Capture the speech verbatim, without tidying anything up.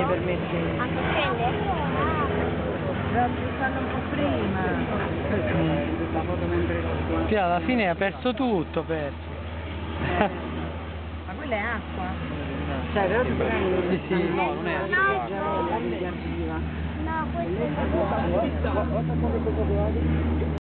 i permessi. Anche scende? Già stanno un po' prima. Sì, alla fine ha perso tutto, perso. Ma quella è acqua? Cioè, però si prende. Sì, sì, no, non è acqua. No, questo è